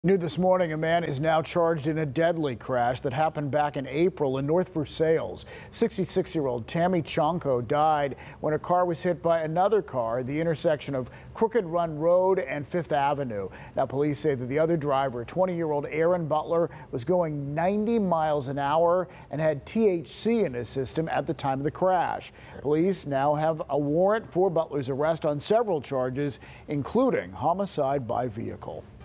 New this morning, a man is now charged in a deadly crash that happened back in April in North Versailles. 66-year-old Tammy Chonko died when a car was hit by another car at the intersection of Crooked Run Road and 5th Avenue. Now, police say that the other driver, 20-year-old Aaron Butler, was going 90 miles an hour and had THC in his system at the time of the crash. Police now have a warrant for Butler's arrest on several charges, including homicide by vehicle.